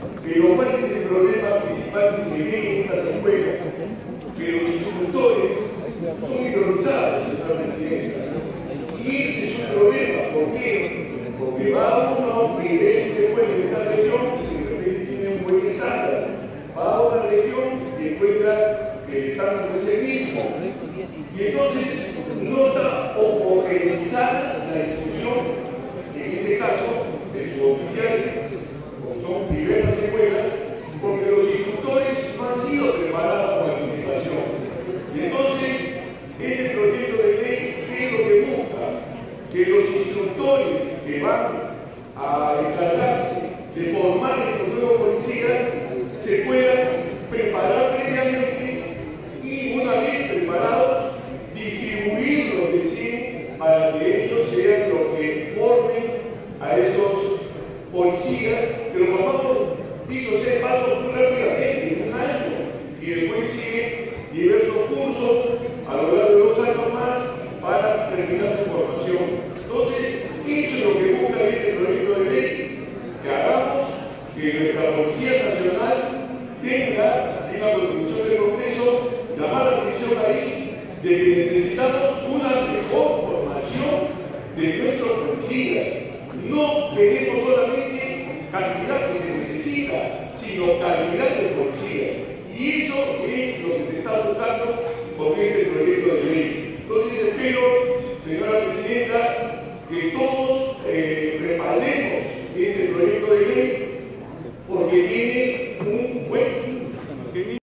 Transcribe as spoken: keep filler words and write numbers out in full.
Pero ¿cuál es el problema principal que se ve en estas escuelas? Que los instructores son minorizados, señora presidenta. Y ese es un problema. ¿Por qué? Porque va uno que ve después de esta región que de repente tiene un buen estándar. Va a una región y encuentra que el estándar no es el mismo. Y entonces no está homogeneizada la instrucción, en este caso, de sus oficiales, como son diversas escuelas, porque los instructores no han sido preparados con anticipación. Y entonces, este proyecto de ley, ¿qué es lo que busca? Que los instructores que van a encargarse de formar estos nuevos policías se puedan preparar previamente y, una vez preparados, distribuirlos de sí para que ellos sean los que formen a esos policías, que los formamos, dicho sea de paso, muy rápidamente, en un año, y después siguen diversos cursos a lo largo de dos años más para terminar su formación. Entonces, eso es lo que busca este proyecto de ley, que hagamos que nuestra Policía Nacional tenga, tenga contribución del Congreso, llamar la atención ahí de que necesitamos una mejor formación de nuestros policías. No queremos solamente cantidad que se necesita, sino calidad de policía. Y eso es lo que se está buscando con este